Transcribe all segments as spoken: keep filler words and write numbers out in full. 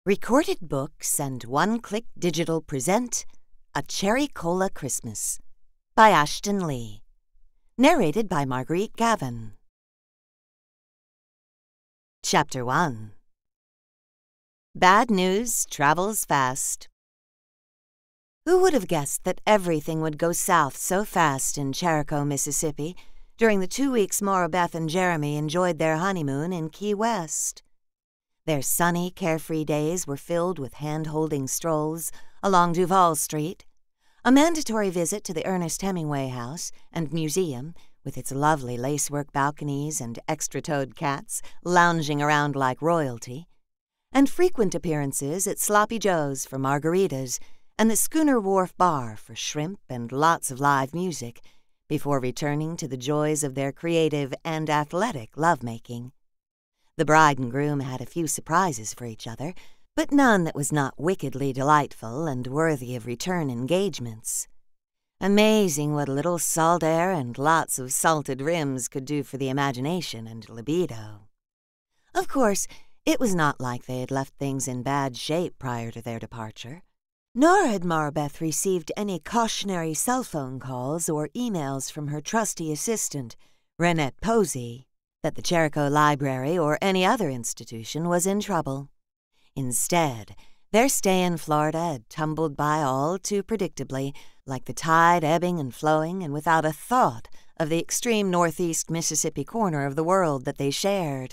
Recorded Books and One-Click Digital present A Cherico Christmas by Ashton Lee. Narrated by Marguerite Gavin. Chapter one. Bad News Travels Fast. Who would have guessed that everything would go south so fast in Cherico, Mississippi, during the two weeks Maura Beth and Jeremy enjoyed their honeymoon in Key West? Their sunny, carefree days were filled with hand-holding strolls along Duval Street, a mandatory visit to the Ernest Hemingway House and Museum, with its lovely lacework balconies and extra-toed cats lounging around like royalty, and frequent appearances at Sloppy Joe's for margaritas and the Schooner Wharf Bar for shrimp and lots of live music, before returning to the joys of their creative and athletic lovemaking. The bride and groom had a few surprises for each other, but none that was not wickedly delightful and worthy of return engagements. Amazing what a little salt air and lots of salted rims could do for the imagination and libido. Of course, it was not like they had left things in bad shape prior to their departure, nor had Maura Beth received any cautionary cell phone calls or emails from her trusty assistant, Renette Posey, that the Cherico Library or any other institution was in trouble. Instead, their stay in Florida had tumbled by all too predictably, like the tide ebbing and flowing, and without a thought of the extreme northeast Mississippi corner of the world that they shared.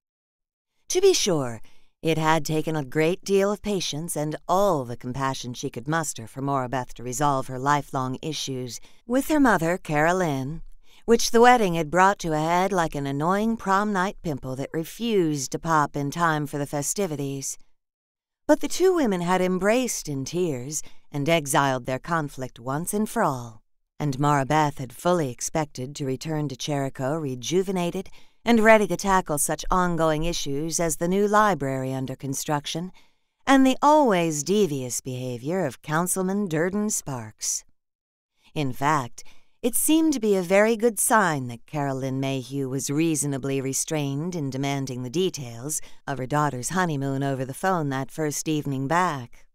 To be sure, it had taken a great deal of patience and all the compassion she could muster for Maura Beth to resolve her lifelong issues with her mother, Caroline, which the wedding had brought to a head like an annoying prom night pimple that refused to pop in time for the festivities. But the two women had embraced in tears and exiled their conflict once and for all, and Maura Beth had fully expected to return to Cherico rejuvenated and ready to tackle such ongoing issues as the new library under construction and the always devious behavior of Councilman Durden Sparks. In fact, it seemed to be a very good sign that Caroline Mayhew was reasonably restrained in demanding the details of her daughter's honeymoon over the phone that first evening back.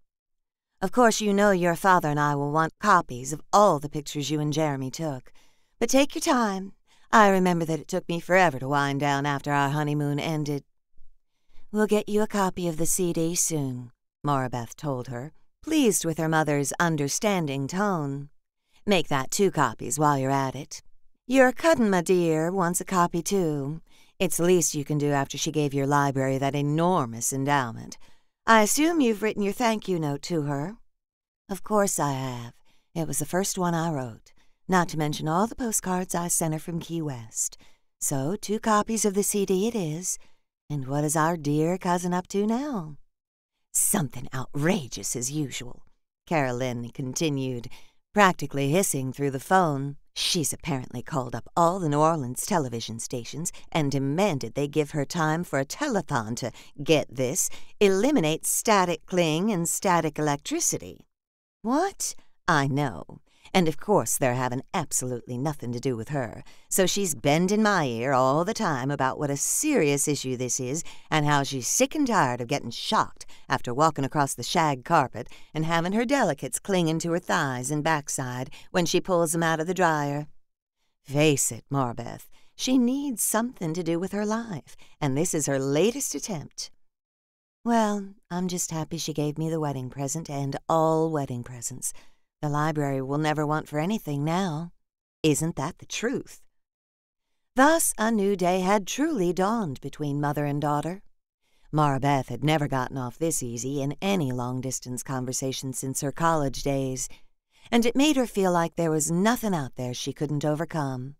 Of course, you know your father and I will want copies of all the pictures you and Jeremy took, but take your time. I remember that it took me forever to wind down after our honeymoon ended. We'll get you a copy of the C D soon, Maura Beth told her, pleased with her mother's understanding tone. Make that two copies while you're at it. Your cousin, my dear, wants a copy too. It's the least you can do after she gave your library that enormous endowment. I assume you've written your thank you note to her? Of course I have. It was the first one I wrote, not to mention all the postcards I sent her from Key West. So two copies of the C D it is. And what is our dear cousin up to now? Something outrageous as usual, Caroline continued, practically hissing through the phone. She's apparently called up all the New Orleans television stations and demanded they give her time for a telethon to, get this, eliminate static cling and static electricity. What? I know. And of course they're having absolutely nothing to do with her, so she's bending my ear all the time about what a serious issue this is and how she's sick and tired of getting shocked after walking across the shag carpet and having her delicates clinging to her thighs and backside when she pulls them out of the dryer. Face it, Maura Beth, she needs something to do with her life, and this is her latest attempt. Well, I'm just happy she gave me the wedding present and all wedding presents. The library will never want for anything now. Isn't that the truth? Thus a new day had truly dawned between mother and daughter. Maura Beth had never gotten off this easy in any long-distance conversation since her college days, and it made her feel like there was nothing out there she couldn't overcome.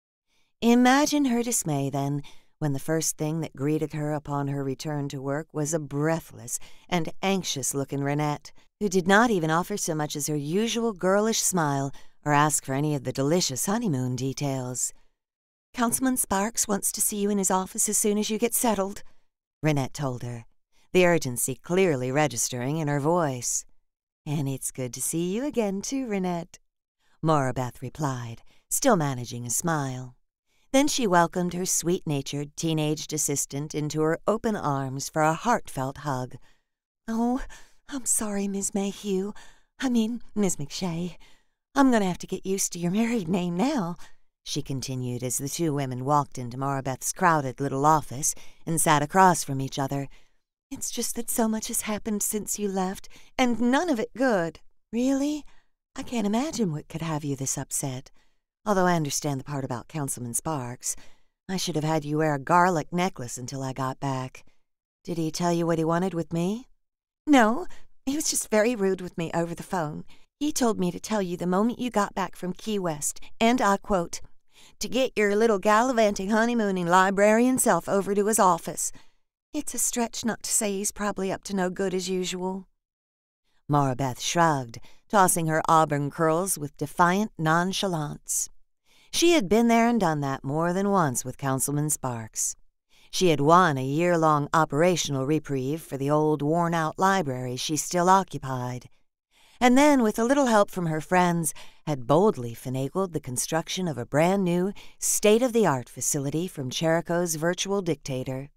Imagine her dismay, then, when the first thing that greeted her upon her return to work was a breathless and anxious-looking Renette, who did not even offer so much as her usual girlish smile or ask for any of the delicious honeymoon details. Councilman Sparks wants to see you in his office as soon as you get settled, Renette told her, the urgency clearly registering in her voice. And it's good to see you again, too, Renette, Maura Beth replied, still managing a smile. Then she welcomed her sweet-natured, teenaged assistant into her open arms for a heartfelt hug. Oh, I'm sorry, Miss Mayhew. I mean, Miss McShay. I'm going to have to get used to your married name now, she continued as the two women walked into Maura Beth's crowded little office and sat across from each other. It's just that so much has happened since you left, and none of it good. Really? I can't imagine what could have you this upset. Although I understand the part about Councilman Sparks. I should have had you wear a garlic necklace until I got back. Did he tell you what he wanted with me? No, he was just very rude with me over the phone. He told me to tell you the moment you got back from Key West, and I quote, to get your little gallivanting honeymooning librarian self over to his office. It's a stretch not to say he's probably up to no good as usual. Maura Beth shrugged, tossing her auburn curls with defiant nonchalance. She had been there and done that more than once with Councilman Sparks. She had won a year-long operational reprieve for the old worn-out library she still occupied, and then, with a little help from her friends, had boldly finagled the construction of a brand-new, state-of-the-art facility from Cherico's virtual dictator.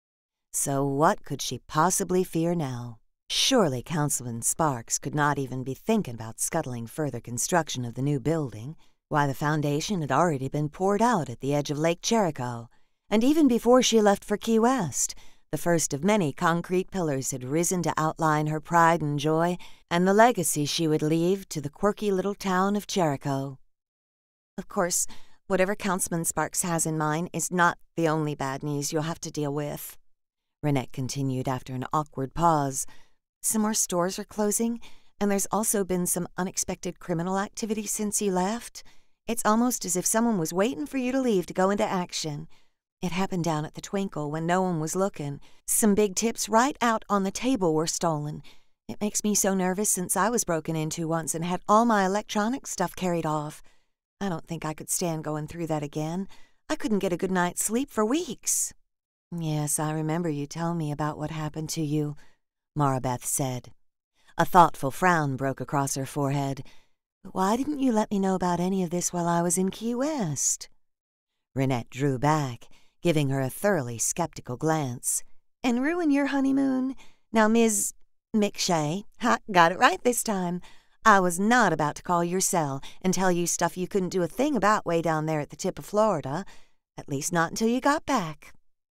So what could she possibly fear now? Surely Councilman Sparks could not even be thinking about scuttling further construction of the new building. Why, the foundation had already been poured out at the edge of Lake Cherico, and even before she left for Key West, the first of many concrete pillars had risen to outline her pride and joy and the legacy she would leave to the quirky little town of Cherico. Of course, whatever Councilman Sparks has in mind is not the only bad news you'll have to deal with, Renette continued after an awkward pause. Some more stores are closing, and there's also been some unexpected criminal activity since you left. It's almost as if someone was waiting for you to leave to go into action. It happened down at the Twinkle when no one was looking. Some big tips right out on the table were stolen. It makes me so nervous since I was broken into once and had all my electronic stuff carried off. I don't think I could stand going through that again. I couldn't get a good night's sleep for weeks. Yes, I remember you telling me about what happened to you, Maura Beth said. A thoughtful frown broke across her forehead. But why didn't you let me know about any of this while I was in Key West? Renette drew back, giving her a thoroughly skeptical glance. And ruin your honeymoon? Now, Miz McShay, ha, got it right this time. I was not about to call your cell and tell you stuff you couldn't do a thing about way down there at the tip of Florida, at least not until you got back.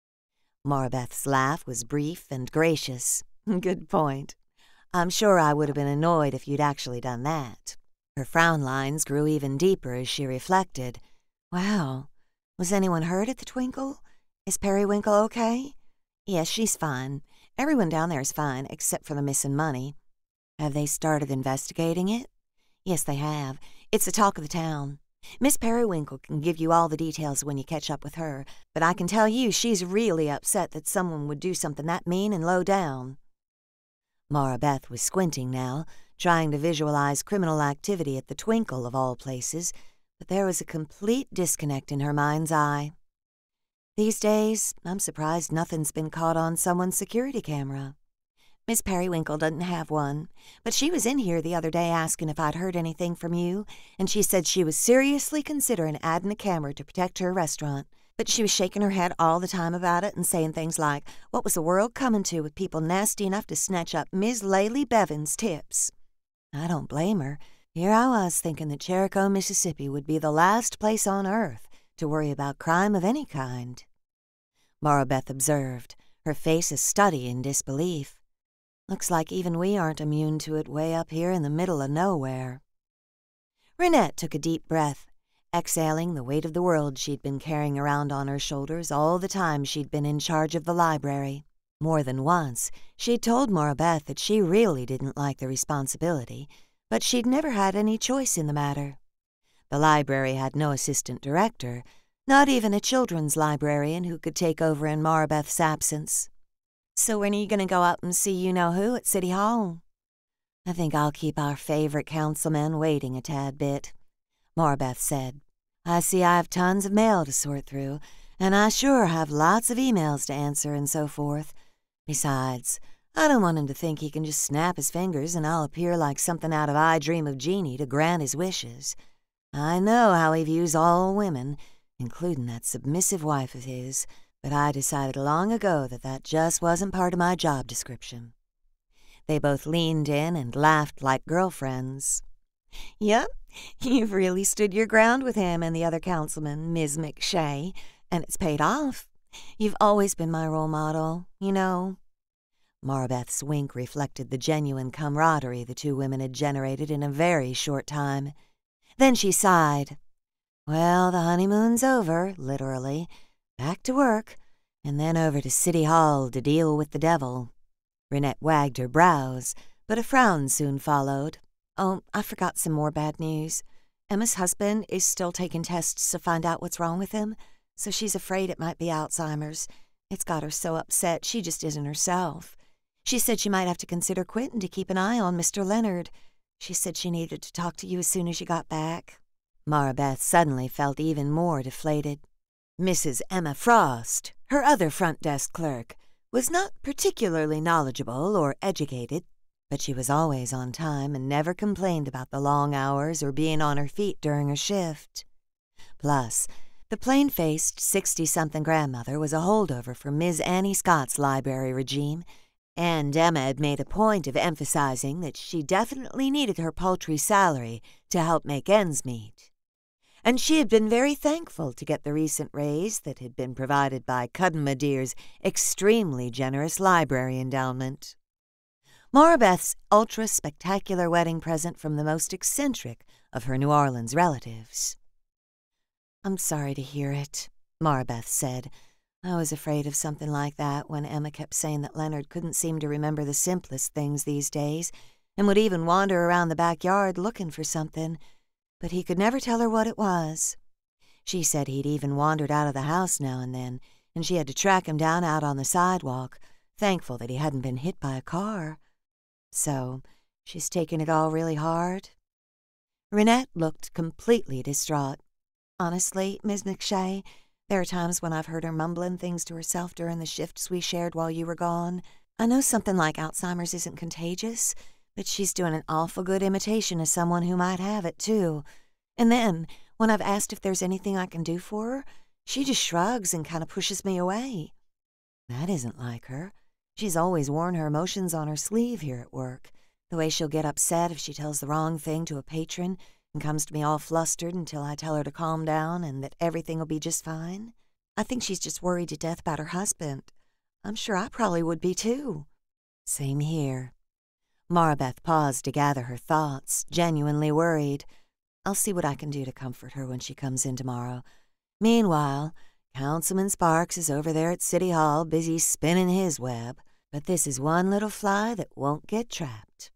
Maura Beth's laugh was brief and gracious. Good point. I'm sure I would have been annoyed if you'd actually done that. Her frown lines grew even deeper as she reflected. Wow. Was anyone hurt at the Twinkle? Is Periwinkle okay? Yes, she's fine. Everyone down there is fine, except for the missing money. Have they started investigating it? Yes, they have. It's the talk of the town. Miss Periwinkle can give you all the details when you catch up with her, but I can tell you she's really upset that someone would do something that mean and low down. Maura Beth was squinting now, trying to visualize criminal activity at the Twinkle of all places, but there was a complete disconnect in her mind's eye. These days, I'm surprised nothing's been caught on someone's security camera. Miss Periwinkle doesn't have one, but she was in here the other day asking if I'd heard anything from you, and she said she was seriously considering adding a camera to protect her restaurant. But she was shaking her head all the time about it and saying things like, what was the world coming to with people nasty enough to snatch up Miss Laylie Bevan's tips? I don't blame her. Here I was thinking that Cherico, Mississippi would be the last place on earth to worry about crime of any kind. Maura Beth observed, her face a study in disbelief. Looks like even we aren't immune to it way up here in the middle of nowhere. Renette took a deep breath, exhaling the weight of the world she'd been carrying around on her shoulders all the time she'd been in charge of the library. More than once, she'd told Maura Beth that she really didn't like the responsibility, but she'd never had any choice in the matter. The library had no assistant director, not even a children's librarian who could take over in Maura Beth's absence. So when are you going to go up and see you-know-who at City Hall? I think I'll keep our favorite councilman waiting a tad bit, Maura Beth said. I see I have tons of mail to sort through, and I sure have lots of emails to answer and so forth. Besides, I don't want him to think he can just snap his fingers and I'll appear like something out of I Dream of Jeannie to grant his wishes. I know how he views all women, including that submissive wife of his, but I decided long ago that that just wasn't part of my job description. They both leaned in and laughed like girlfriends. "Yep, you've really stood your ground with him and the other councilman, Miz McShay, and it's paid off. You've always been my role model, you know." Maura Beth's wink reflected the genuine camaraderie the two women had generated in a very short time. Then she sighed. "Well, the honeymoon's over, literally. Back to work, and then over to City Hall to deal with the devil." Renette wagged her brows, but a frown soon followed. "Oh, I forgot some more bad news. Emma's husband is still taking tests to find out what's wrong with him, so she's afraid it might be Alzheimer's. It's got her so upset she just isn't herself. She said she might have to consider quitting to keep an eye on Mister Leonard. She said she needed to talk to you as soon as you got back." Maura Beth suddenly felt even more deflated. Missus Emma Frost, her other front desk clerk, was not particularly knowledgeable or educated, but she was always on time and never complained about the long hours or being on her feet during her shift. Plus, the plain-faced sixty-something grandmother was a holdover from Miz Annie Scott's library regime, and Emma had made a point of emphasizing that she definitely needed her paltry salary to help make ends meet. And she had been very thankful to get the recent raise that had been provided by Cousin Madeir's extremely generous library endowment. Maura Beth's ultra-spectacular wedding present from the most eccentric of her New Orleans relatives. "I'm sorry to hear it," Maura Beth said. "I was afraid of something like that when Emma kept saying that Leonard couldn't seem to remember the simplest things these days and would even wander around the backyard looking for something, but he could never tell her what it was. She said he'd even wandered out of the house now and then, and she had to track him down out on the sidewalk, thankful that he hadn't been hit by a car. So, she's taken it all really hard?" Renette looked completely distraught. "Honestly, Miz McShay, there are times when I've heard her mumbling things to herself during the shifts we shared while you were gone. I know something like Alzheimer's isn't contagious, but she's doing an awful good imitation of someone who might have it, too. And then, when I've asked if there's anything I can do for her, she just shrugs and kind of pushes me away. That isn't like her. She's always worn her emotions on her sleeve here at work. The way she'll get upset if she tells the wrong thing to a patron and comes to me all flustered until I tell her to calm down and that everything will be just fine. I think she's just worried to death about her husband. I'm sure I probably would be, too." "Same here." Maura Beth paused to gather her thoughts, genuinely worried. "I'll see what I can do to comfort her when she comes in tomorrow. Meanwhile, Councilman Sparks is over there at City Hall busy spinning his web, but this is one little fly that won't get trapped."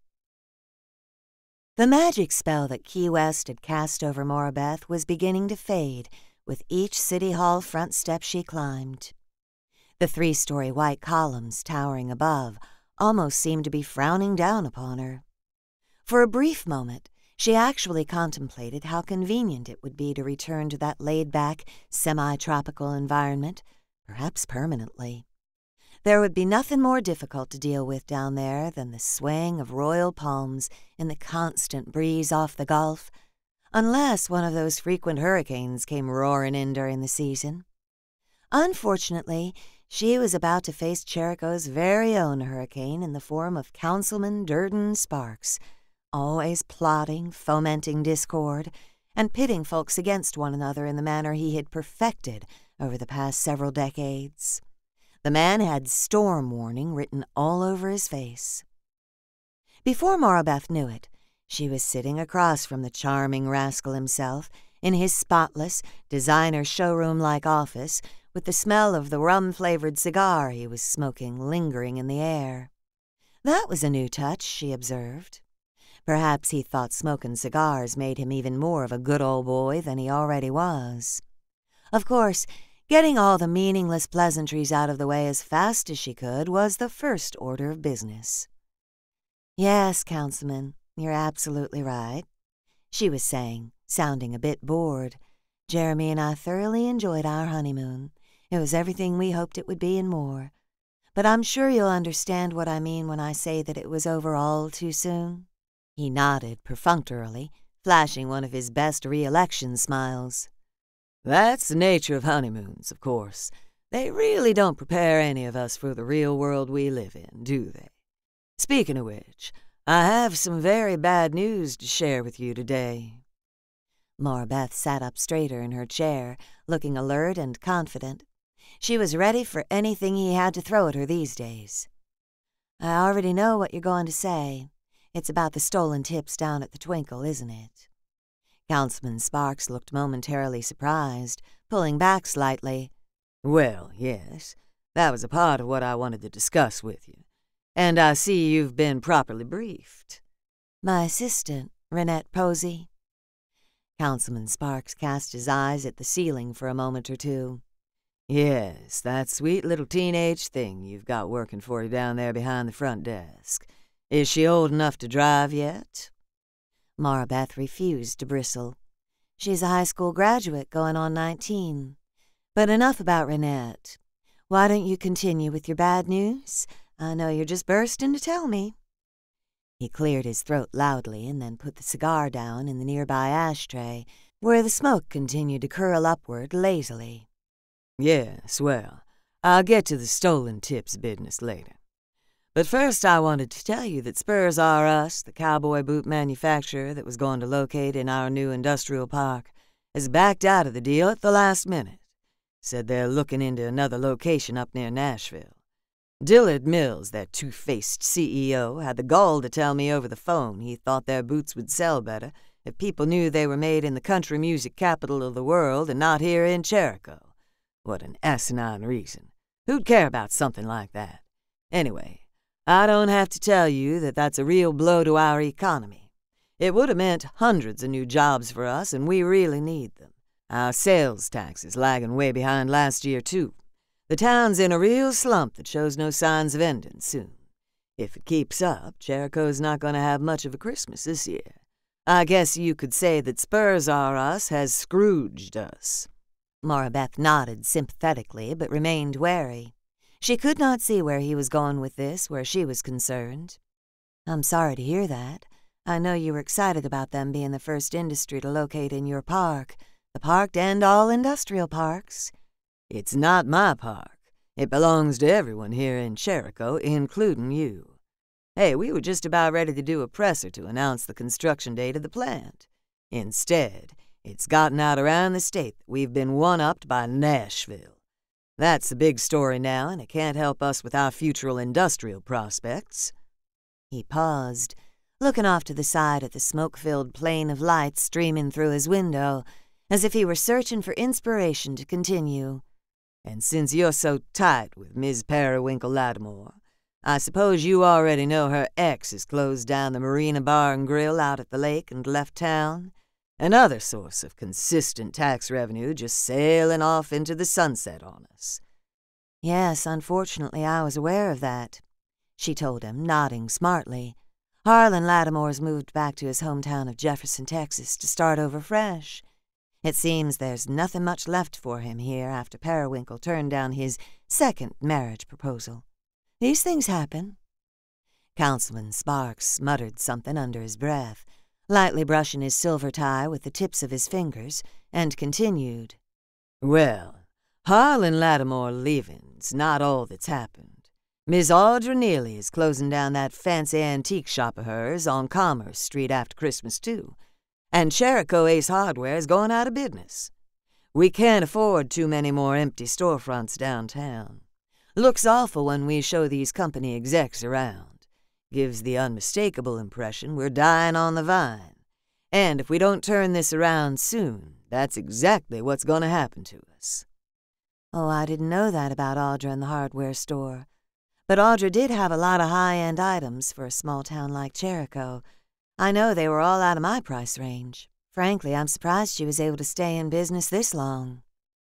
The magic spell that Key West had cast over Maura Beth was beginning to fade with each City Hall front step she climbed. The three-story white columns towering above almost seemed to be frowning down upon her. For a brief moment, she actually contemplated how convenient it would be to return to that laid-back, semi-tropical environment, perhaps permanently. There would be nothing more difficult to deal with down there than the swaying of royal palms in the constant breeze off the Gulf, unless one of those frequent hurricanes came roaring in during the season. Unfortunately, she was about to face Cherico's very own hurricane in the form of Councilman Durden Sparks, always plotting, fomenting discord, and pitting folks against one another in the manner he had perfected over the past several decades. The man had storm warning written all over his face. Before Maura Beth knew it, she was sitting across from the charming rascal himself in his spotless, designer showroom-like office with the smell of the rum-flavored cigar he was smoking lingering in the air. That was a new touch, she observed. Perhaps he thought smoking cigars made him even more of a good old boy than he already was. Of course, getting all the meaningless pleasantries out of the way as fast as she could was the first order of business. "Yes, Councilman, you're absolutely right," she was saying, sounding a bit bored. "Jeremy and I thoroughly enjoyed our honeymoon. It was everything we hoped it would be and more. But I'm sure you'll understand what I mean when I say that it was over all too soon." He nodded perfunctorily, flashing one of his best re-election smiles. "That's the nature of honeymoons, of course. They really don't prepare any of us for the real world we live in, do they? Speaking of which, I have some very bad news to share with you today." Maura Beth sat up straighter in her chair, looking alert and confident. She was ready for anything he had to throw at her these days. "I already know what you're going to say. It's about the stolen tips down at the Twinkle, isn't it?" Councilman Sparks looked momentarily surprised, pulling back slightly. "Well, yes, that was a part of what I wanted to discuss with you. And I see you've been properly briefed." "My assistant, Renette Posey." Councilman Sparks cast his eyes at the ceiling for a moment or two. "Yes, that sweet little teenage thing you've got working for you down there behind the front desk. Is she old enough to drive yet?" Maura Beth refused to bristle. "She's a high school graduate going on nineteen. But enough about Renette. Why don't you continue with your bad news? I know you're just bursting to tell me." He cleared his throat loudly and then put the cigar down in the nearby ashtray, where the smoke continued to curl upward lazily. "Yes, well, I'll get to the stolen tips business later. But first I wanted to tell you that Spurs R Us, the cowboy boot manufacturer that was going to locate in our new industrial park, has backed out of the deal at the last minute. Said they're looking into another location up near Nashville. Dillard Mills, their two-faced C E O, had the gall to tell me over the phone he thought their boots would sell better if people knew they were made in the country music capital of the world and not here in Cherico. What an asinine reason. Who'd care about something like that? Anyway, I don't have to tell you that that's a real blow to our economy. It would have meant hundreds of new jobs for us, and we really need them. Our sales tax is lagging way behind last year, too. The town's in a real slump that shows no signs of ending soon. If it keeps up, Cherico's not going to have much of a Christmas this year. I guess you could say that Spurs R Us has Scrooged us." Maura Beth nodded sympathetically, but remained wary. She could not see where he was going with this, where she was concerned. "I'm sorry to hear that. I know you were excited about them being the first industry to locate in your park. The park to end all industrial parks." "It's not my park. It belongs to everyone here in Cherico, including you. Hey, we were just about ready to do a presser to announce the construction date of the plant. Instead, it's gotten out around the state that we've been one-upped by Nashville. That's the big story now, and it can't help us with our future industrial prospects." He paused, looking off to the side at the smoke-filled plain of lights streaming through his window, as if he were searching for inspiration to continue. "And since you're so tight with Miz Periwinkle Lattimore, I suppose you already know her ex has closed down the Marina Bar and Grill out at the lake and left town. Another source of consistent tax revenue just sailing off into the sunset on us." "Yes, unfortunately I was aware of that," she told him, nodding smartly. "Harlan Lattimore's moved back to his hometown of Jefferson, Texas, to start over fresh. It seems there's nothing much left for him here after Periwinkle turned down his second marriage proposal. These things happen." Councilman Sparks muttered something under his breath, lightly brushing his silver tie with the tips of his fingers, and continued. "Well, Harlan Lattimore leaving's not all that's happened. Miss Audra Neely is closing down that fancy antique shop of hers on Commerce Street after Christmas, too. And Cherico Ace Hardware is going out of business. We can't afford too many more empty storefronts downtown. Looks awful when we show these company execs around. Gives the unmistakable impression we're dying on the vine. And if we don't turn this around soon, that's exactly what's going to happen to us." "Oh, I didn't know that about Audra and the hardware store. But Audra did have a lot of high-end items for a small town like Cherico. I know they were all out of my price range. Frankly, I'm surprised she was able to stay in business this long."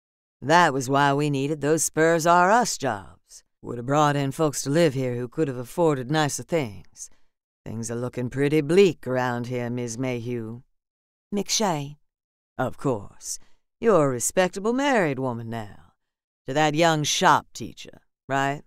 "That was why we needed those Spurs R Us jobs. Would have brought in folks to live here who could have afforded nicer things. Things are looking pretty bleak around here, Miz Mayhew." "McShay." "Of course. You're a respectable married woman now. To that young shop teacher, right?"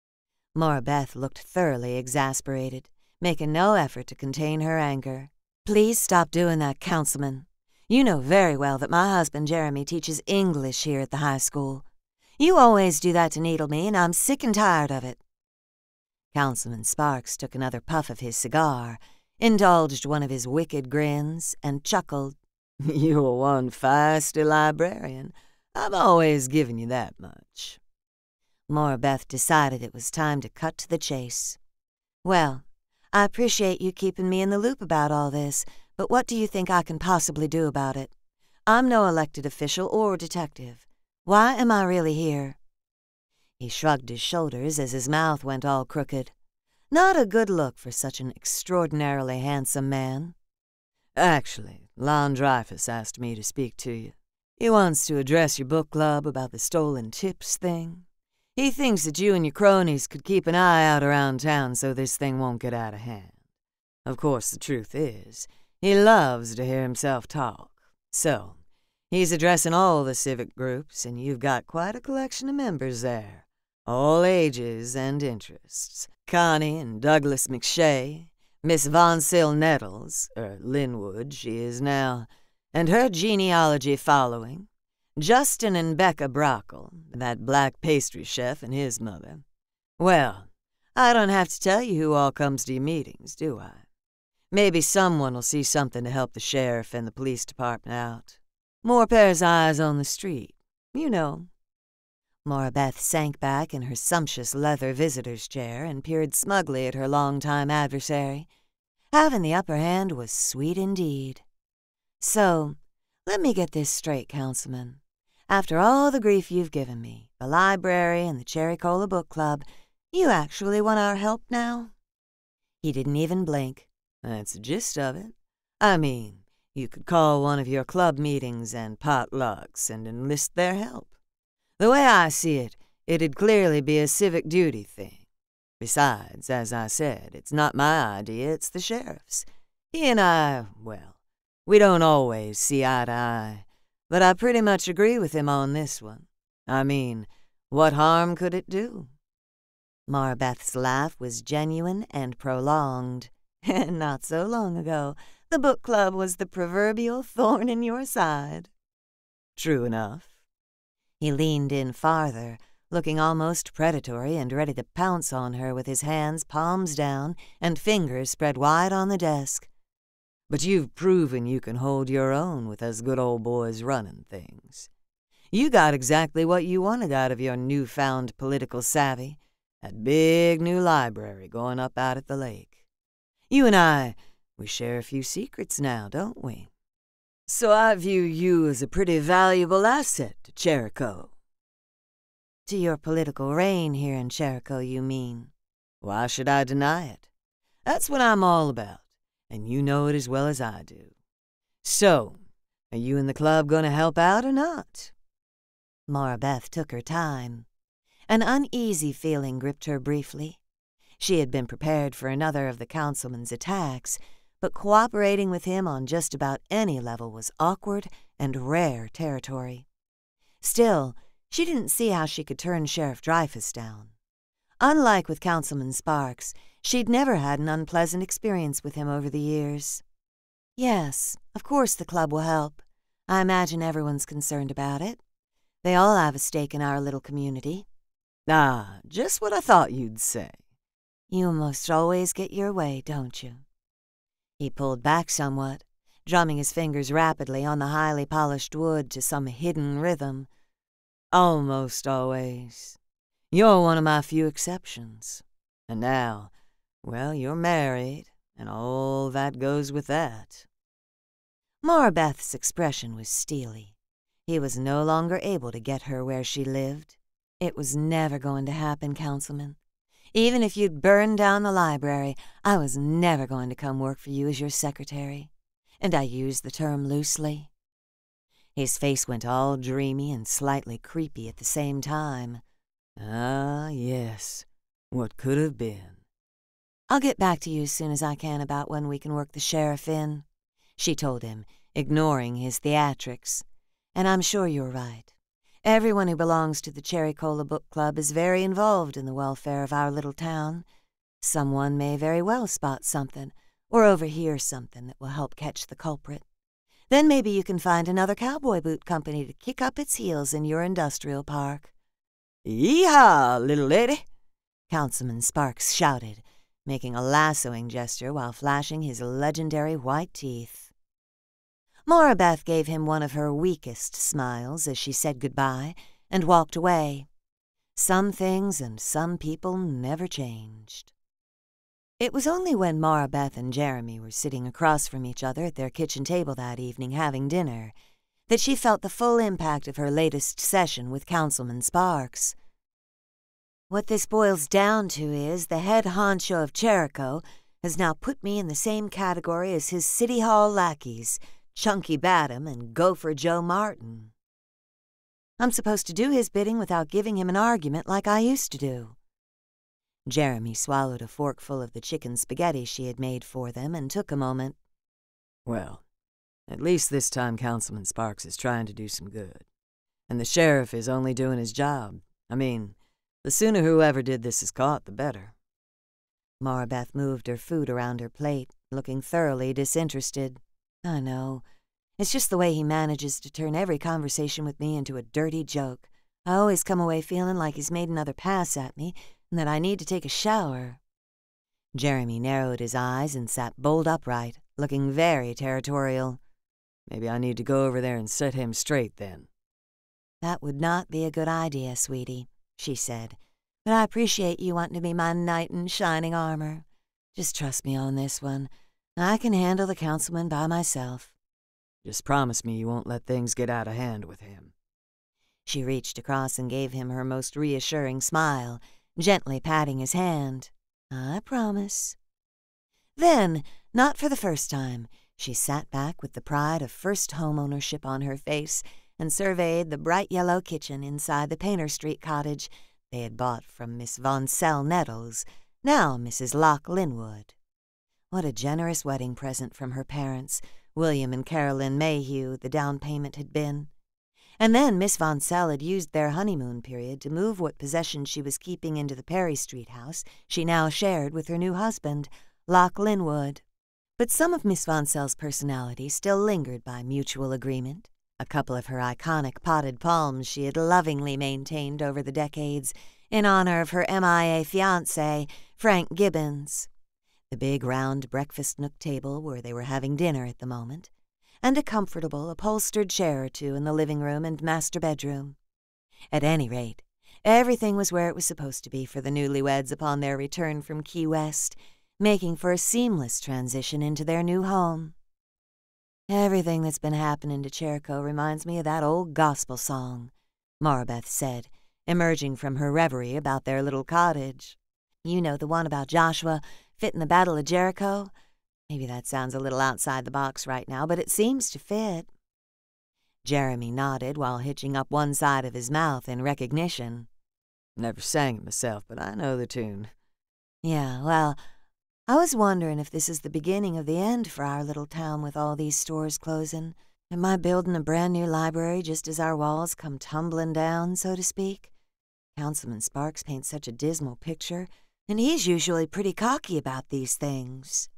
Maura Beth looked thoroughly exasperated, making no effort to contain her anger. "Please stop doing that, Councilman. You know very well that my husband Jeremy teaches English here at the high school. You always do that to needle me, and I'm sick and tired of it." Councilman Sparks took another puff of his cigar, indulged one of his wicked grins, and chuckled. You're one feisty librarian. I've always given you that much. Maura Beth decided it was time to cut to the chase. Well, I appreciate you keeping me in the loop about all this, but what do you think I can possibly do about it? I'm no elected official or detective. Why am I really here? He shrugged his shoulders as his mouth went all crooked. Not a good look for such an extraordinarily handsome man. Actually, Lon Dreyfus asked me to speak to you. He wants to address your book club about the stolen tips thing. He thinks that you and your cronies could keep an eye out around town so this thing won't get out of hand. Of course, the truth is, he loves to hear himself talk. So, he's addressing all the civic groups, and you've got quite a collection of members there. All ages and interests. Connie and Douglas McShay, Miss Von Sill Nettles, er Linwood she is now, and her genealogy following, Justin and Becca Brockle, that black pastry chef and his mother. Well, I don't have to tell you who all comes to your meetings, do I? Maybe someone will see something to help the sheriff and the police department out. More pairs of eyes on the street, you know. Maura Beth sank back in her sumptuous leather visitor's chair and peered smugly at her long-time adversary. Having the upper hand was sweet indeed. So, let me get this straight, Councilman. After all the grief you've given me, the library and the Cherico book club, you actually want our help now? He didn't even blink. That's the gist of it. I mean, you could call one of your club meetings and potlucks and enlist their help. The way I see it, it'd clearly be a civic duty thing. Besides, as I said, it's not my idea, it's the sheriff's. He and I, well, we don't always see eye to eye, but I pretty much agree with him on this one. I mean, what harm could it do? Maura Beth's laugh was genuine and prolonged. Not so long ago, the book club was the proverbial thorn in your side. True enough. He leaned in farther, looking almost predatory and ready to pounce on her with his hands palms down and fingers spread wide on the desk. But you've proven you can hold your own with us good old boys running things. You got exactly what you wanted out of your newfound political savvy, that big new library going up out at the lake. You and I, we share a few secrets now, don't we? So I view you as a pretty valuable asset to Cherico. To your political reign here in Cherico, you mean? Why should I deny it? That's what I'm all about, and you know it as well as I do. So, are you and the club going to help out or not? Maura Beth took her time. An uneasy feeling gripped her briefly. She had been prepared for another of the councilman's attacks, but cooperating with him on just about any level was awkward and rare territory. Still, she didn't see how she could turn Sheriff Dreyfus down. Unlike with Councilman Sparks, she'd never had an unpleasant experience with him over the years. Yes, of course the club will help. I imagine everyone's concerned about it. They all have a stake in our little community. Ah, just what I thought you'd say. You almost always get your way, don't you? He pulled back somewhat, drumming his fingers rapidly on the highly polished wood to some hidden rhythm. Almost always. You're one of my few exceptions. And now, well, you're married, and all that goes with that. Maura Beth's expression was steely. He was no longer able to get her where she lived. It was never going to happen, Councilman. Even if you'd burned down the library, I was never going to come work for you as your secretary. And I use the term loosely. His face went all dreamy and slightly creepy at the same time. Ah, yes. What could have been. I'll get back to you as soon as I can about when we can work the sheriff in, she told him, ignoring his theatrics. And I'm sure you're right. Everyone who belongs to the Cherico Book Club is very involved in the welfare of our little town. Someone may very well spot something or overhear something that will help catch the culprit. Then maybe you can find another cowboy boot company to kick up its heels in your industrial park. Yee-haw, little lady. Councilman Sparks shouted, making a lassoing gesture while flashing his legendary white teeth. Maura Beth gave him one of her weakest smiles as she said goodbye and walked away. Some things and some people never changed. It was only when Maura Beth and Jeremy were sitting across from each other at their kitchen table that evening having dinner that she felt the full impact of her latest session with Councilman Sparks. What this boils down to is the head honcho of Cherico has now put me in the same category as his City Hall lackeys, Chunky Badham and Gopher Joe Martin. I'm supposed to do his bidding without giving him an argument like I used to do. Jeremy swallowed a forkful of the chicken spaghetti she had made for them and took a moment. Well, at least this time Councilman Sparks is trying to do some good. And the sheriff is only doing his job. I mean, the sooner whoever did this is caught, the better. Maura Beth moved her food around her plate, looking thoroughly disinterested. I know. It's just the way he manages to turn every conversation with me into a dirty joke. I always come away feeling like he's made another pass at me and that I need to take a shower. Jeremy narrowed his eyes and sat bolt upright, looking very territorial. Maybe I need to go over there and set him straight then. That would not be a good idea, sweetie, she said, but I appreciate you wanting to be my knight in shining armor. Just trust me on this one. I can handle the councilman by myself. Just promise me you won't let things get out of hand with him. She reached across and gave him her most reassuring smile, gently patting his hand. I promise. Then, not for the first time, she sat back with the pride of first home ownership on her face and surveyed the bright yellow kitchen inside the Painter Street cottage they had bought from Miss Von Sell Nettles, now Missus Locke Linwood. What a generous wedding present from her parents, William and Carolyn Mayhew, the down payment had been. And then Miss Von Sell had used their honeymoon period to move what possessions she was keeping into the Perry Street house she now shared with her new husband, Locke Linwood. But some of Miss Von Sell's personality still lingered by mutual agreement. A couple of her iconic potted palms she had lovingly maintained over the decades in honor of her M I A fiancé, Frank Gibbons. The big round breakfast nook table where they were having dinner at the moment, and a comfortable upholstered chair or two in the living room and master bedroom. At any rate, everything was where it was supposed to be for the newlyweds upon their return from Key West, making for a seamless transition into their new home. Everything that's been happening to Cherico reminds me of that old gospel song, Maura Beth said, emerging from her reverie about their little cottage. You know, the one about Joshua fitting the Battle of Jericho? Maybe that sounds a little outside the box right now, but it seems to fit. Jeremy nodded while hitching up one side of his mouth in recognition. Never sang it myself, but I know the tune. Yeah, well, I was wondering if this is the beginning of the end for our little town with all these stores closing. Am I building a brand new library just as our walls come tumbling down, so to speak? Councilman Sparks paints such a dismal picture, and he's usually pretty cocky about these things.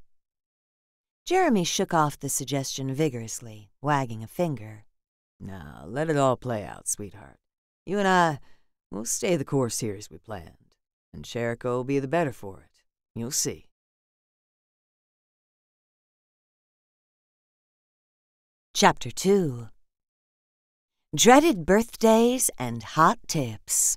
Jeremy shook off the suggestion vigorously, wagging a finger. Now, let it all play out, sweetheart. You and I, we'll stay the course here as we planned, and Cherico will be the better for it. You'll see. Chapter two. Dreaded Birthdays and Hot Tips.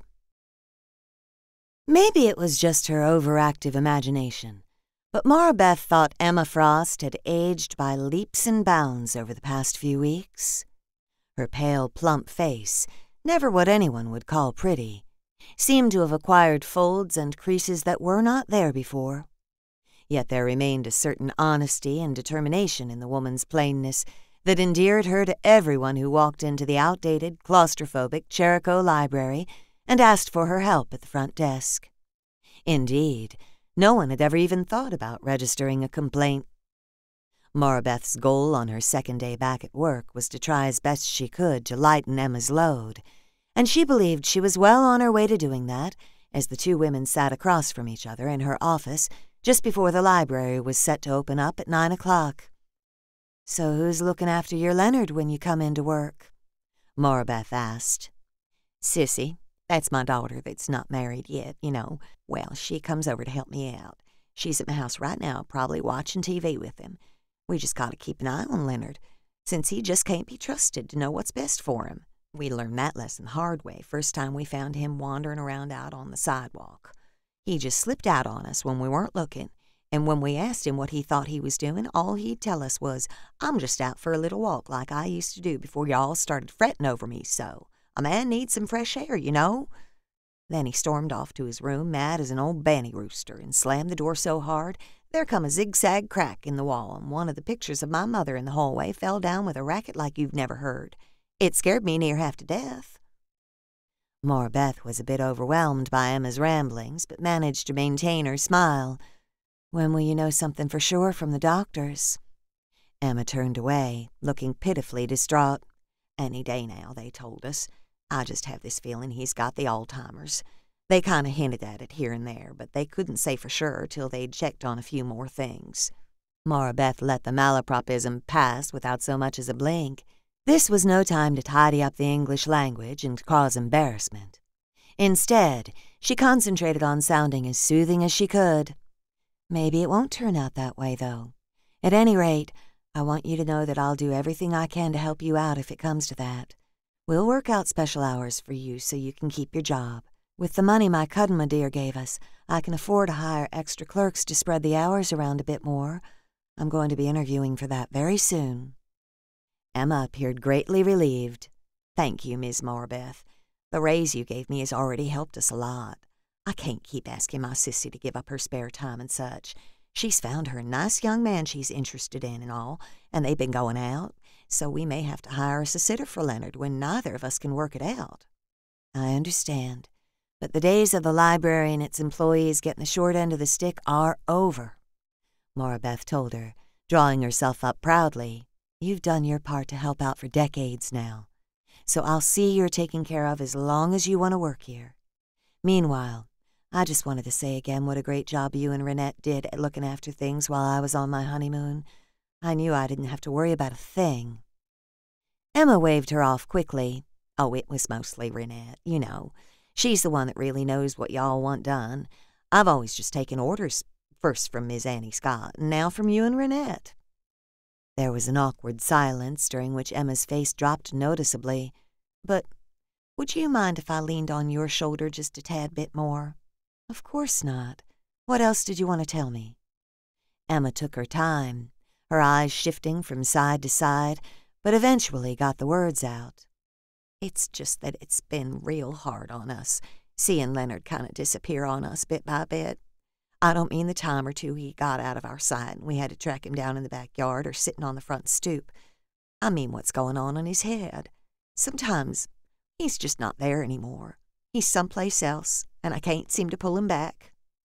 Maybe it was just her overactive imagination, but Maura Beth thought Emma Frost had aged by leaps and bounds over the past few weeks. Her pale, plump face, never what anyone would call pretty, seemed to have acquired folds and creases that were not there before. Yet there remained a certain honesty and determination in the woman's plainness that endeared her to everyone who walked into the outdated, claustrophobic Cherico library and asked for her help at the front desk. Indeed, no one had ever even thought about registering a complaint. Maura Beth's goal on her second day back at work was to try as best she could to lighten Emma's load, and she believed she was well on her way to doing that as the two women sat across from each other in her office just before the library was set to open up at nine o'clock. "So who's looking after your Leonard when you come into work?" Maura Beth asked. "Sissy, That's my daughter that's not married yet, you know. Well, she comes over to help me out. She's at my house right now, probably watching T V with him. We just gotta keep an eye on Leonard, since he just can't be trusted to know what's best for him. We learned that lesson the hard way first time we found him wandering around out on the sidewalk. He just slipped out on us when we weren't looking, and when we asked him what he thought he was doing, all he'd tell us was, "I'm just out for a little walk like I used to do before y'all started fretting over me so. A man needs some fresh air, you know." Then he stormed off to his room, mad as an old banny rooster, and slammed the door so hard there come a zigzag crack in the wall, and one of the pictures of my mother in the hallway fell down with a racket like you've never heard. It scared me near half to death. Maura Beth was a bit overwhelmed by Emma's ramblings, but managed to maintain her smile. "When will you know something for sure from the doctors?" Emma turned away, looking pitifully distraught. "Any day now, they told us. I just have this feeling he's got the Alzheimer's. They kind of hinted at it here and there, but they couldn't say for sure till they'd checked on a few more things." Maura Beth let the malapropism pass without so much as a blink. This was no time to tidy up the English language and cause embarrassment. Instead, she concentrated on sounding as soothing as she could. "Maybe it won't turn out that way, though. At any rate, I want you to know that I'll do everything I can to help you out if it comes to that. We'll work out special hours for you so you can keep your job. With the money my cousin my dear gave us, I can afford to hire extra clerks to spread the hours around a bit more. I'm going to be interviewing for that very soon." Emma appeared greatly relieved. "Thank you, Miss Maura Beth. The raise you gave me has already helped us a lot. I can't keep asking my sissy to give up her spare time and such. She's found her a nice young man she's interested in and all, and they've been going out, so we may have to hire us a sitter for Leonard when neither of us can work it out." "I understand. But the days of the library and its employees getting the short end of the stick are over," Maura Beth told her, drawing herself up proudly. "You've done your part to help out for decades now, so I'll see you're taken care of as long as you want to work here. Meanwhile, I just wanted to say again what a great job you and Renette did at looking after things while I was on my honeymoon. I knew I didn't have to worry about a thing." Emma waved her off quickly. "Oh, it was mostly Renette, you know. She's the one that really knows what y'all want done. I've always just taken orders, first from Miss Annie Scott, and now from you and Renette." There was an awkward silence, during which Emma's face dropped noticeably. "But would you mind if I leaned on your shoulder just a tad bit more?" "Of course not. What else did you want to tell me?" Emma took her time, her eyes shifting from side to side, but eventually got the words out. "It's just that it's been real hard on us, seeing Leonard kind of disappear on us bit by bit. I don't mean the time or two he got out of our sight and we had to track him down in the backyard or sitting on the front stoop. I mean what's going on in his head. Sometimes he's just not there anymore. He's someplace else, and I can't seem to pull him back."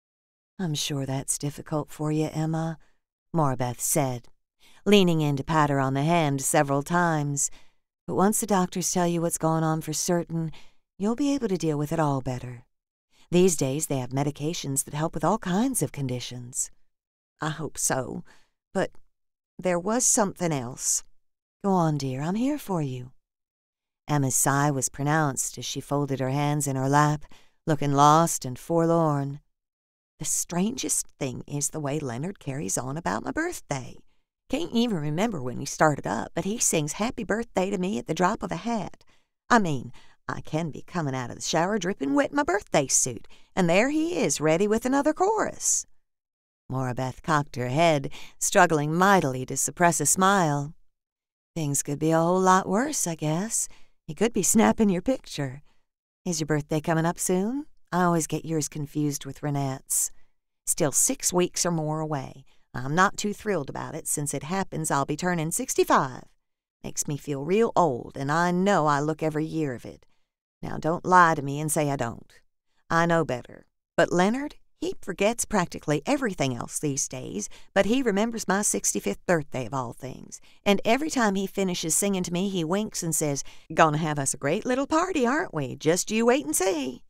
"I'm sure that's difficult for you, Emma," Maura Beth said, leaning in to pat her on the hand several times. "But once the doctors tell you what's going on for certain, you'll be able to deal with it all better. These days they have medications that help with all kinds of conditions." "I hope so, but there was something else." "Go on, dear, I'm here for you." Emma's sigh was pronounced as she folded her hands in her lap, looking lost and forlorn. "The strangest thing is the way Leonard carries on about my birthday. Can't even remember when we started up, but he sings happy birthday to me at the drop of a hat. I mean, I can be coming out of the shower dripping wet in my birthday suit, and there he is ready with another chorus." Maura Beth cocked her head, struggling mightily to suppress a smile. "Things could be a whole lot worse, I guess. He could be snapping your picture. Is your birthday coming up soon? I always get yours confused with Renette's." "Still six weeks or more away. I'm not too thrilled about it, since it happens I'll be turning sixty-five. Makes me feel real old, and I know I look every year of it. Now don't lie to me and say I don't. I know better. But Leonard, he forgets practically everything else these days, but he remembers my sixty-fifth birthday of all things. And every time he finishes singing to me, he winks and says, 'Gonna have us a great little party, aren't we? Just you wait and see.'"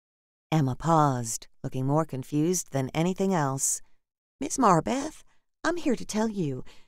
Emma paused, looking more confused than anything else. "Miss Maura Beth, I'm here to tell you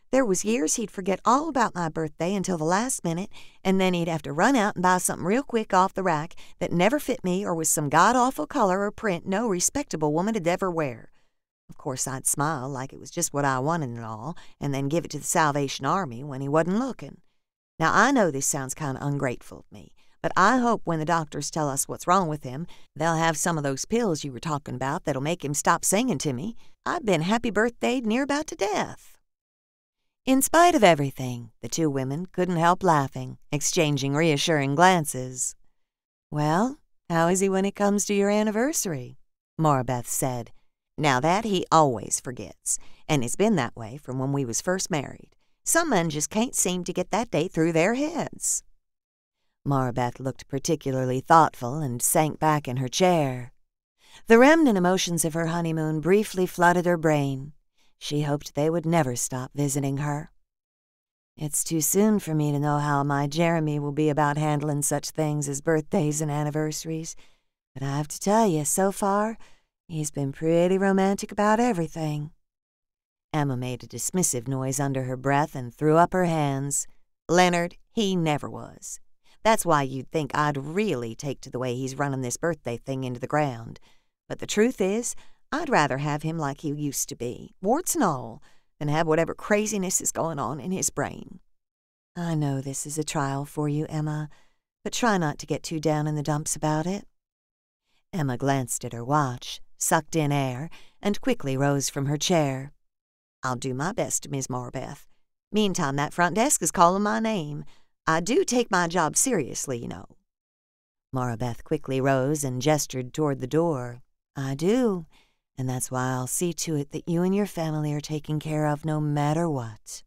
There was years he'd forget all about my birthday until the last minute, and then he'd have to run out and buy something real quick off the rack that never fit me or was some god-awful color or print no respectable woman would ever wear. Of course, I'd smile like it was just what I wanted and all, and then give it to the Salvation Army when he wasn't looking. Now, I know this sounds kind of ungrateful of me, but I hope when the doctors tell us what's wrong with him, they'll have some of those pills you were talking about that'll make him stop singing to me. I've been happy birthdayed near about to death." In spite of everything, the two women couldn't help laughing, exchanging reassuring glances. "Well, how is he when it comes to your anniversary?" Maura Beth said. "Now that he always forgets, and it's been that way from when we was first married. Some men just can't seem to get that date through their heads." Maura Beth looked particularly thoughtful and sank back in her chair. The remnant emotions of her honeymoon briefly flooded her brain. She hoped they would never stop visiting her. "It's too soon for me to know how my Jeremy will be about handling such things as birthdays and anniversaries, but I have to tell you, so far, he's been pretty romantic about everything." Emma made a dismissive noise under her breath and threw up her hands. "Leonard, he never was. That's why you'd think I'd really take to the way he's running this birthday thing into the ground. But the truth is, I'd rather have him like he used to be, warts and all, than have whatever craziness is going on in his brain." "I know this is a trial for you, Emma, but try not to get too down in the dumps about it." Emma glanced at her watch, sucked in air, and quickly rose from her chair. "I'll do my best, Miss Maura Beth. Meantime, that front desk is calling my name. I do take my job seriously, you know." Maura Beth quickly rose and gestured toward the door. "I do, and that's why I'll see to it that you and your family are taken care of no matter what."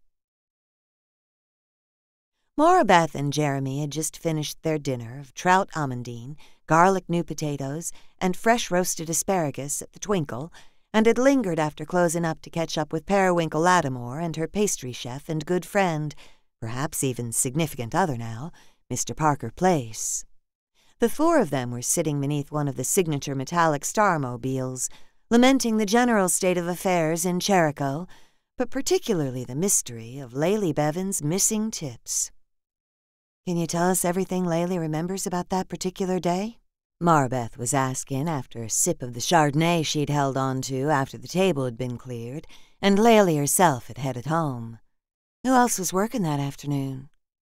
Maura Beth and Jeremy had just finished their dinner of trout amandine, garlic new potatoes, and fresh roasted asparagus at the Twinkle, and had lingered after closing up to catch up with Periwinkle Lattimore and her pastry chef and good friend, perhaps even significant other now, Mister Parker Place. The four of them were sitting beneath one of the signature metallic starmobiles, lamenting the general state of affairs in Cherico, but particularly the mystery of Laylie Bevan's missing tips. "Can you tell us everything Laylie remembers about that particular day?" Maura Beth was asking after a sip of the Chardonnay she'd held on to after the table had been cleared, and Laylie herself had headed home. "Who else was working that afternoon?"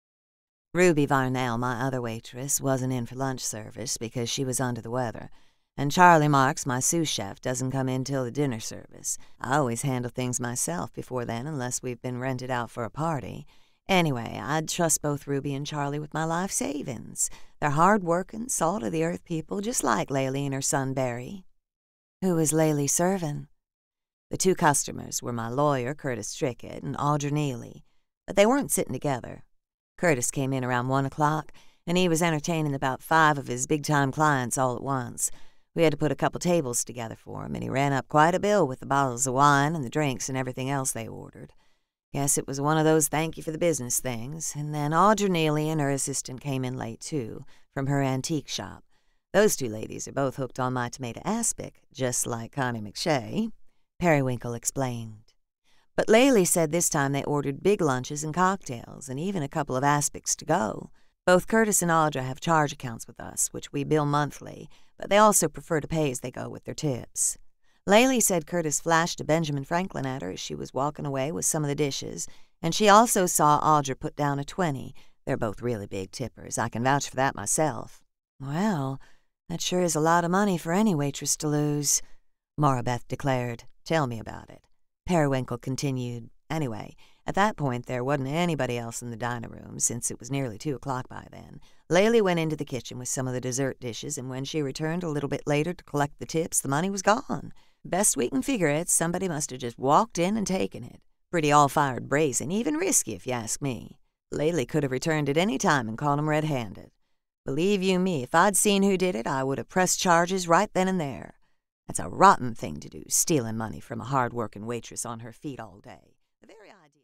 "Ruby Varnell, my other waitress, wasn't in for lunch service because she was under the weather, and Charlie Marks, my sous chef, doesn't come in till the dinner service. I always handle things myself before then unless we've been rented out for a party. Anyway, I'd trust both Ruby and Charlie with my life savings. They're hard-working, salt-of-the-earth people just like Laylie and her son Barry." "Who was Laylie serving?" "The two customers were my lawyer, Curtis Strickett, and Audra Neely, but they weren't sitting together. Curtis came in around one o'clock, and he was entertaining about five of his big-time clients all at once. We had to put a couple tables together for him, and he ran up quite a bill with the bottles of wine and the drinks and everything else they ordered. Guess it was one of those thank-you-for-the-business things, and then Audra Neely and her assistant came in late, too, from her antique shop. Those two ladies are both hooked on my tomato aspic, just like Connie McShay," Periwinkle explained. "But Laylie said this time they ordered big lunches and cocktails, and even a couple of aspics to go. Both Curtis and Audra have charge accounts with us, which we bill monthly, but they also prefer to pay as they go with their tips. Laylie said Curtis flashed a Benjamin Franklin at her as she was walking away with some of the dishes, and she also saw Audra put down a twenty. They're both really big tippers. I can vouch for that myself." "Well, that sure is a lot of money for any waitress to lose," Maura Beth declared. "Tell me about it." Periwinkle continued. "Anyway, at that point there wasn't anybody else in the dining room, since it was nearly two o'clock by then. Laylie went into the kitchen with some of the dessert dishes, and when she returned a little bit later to collect the tips, the money was gone. Best we can figure it, somebody must have just walked in and taken it. Pretty all-fired brazen, even risky if you ask me. Laylie could have returned at any time and caught 'em red-handed. Believe you me, if I'd seen who did it, I would have pressed charges right then and there. That's a rotten thing to do, stealing money from a hard-working waitress on her feet all day. The very idea."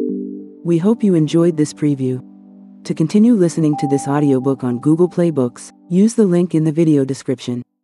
We hope you enjoyed this preview. To continue listening to this audiobook on Google Play Books, use the link in the video description.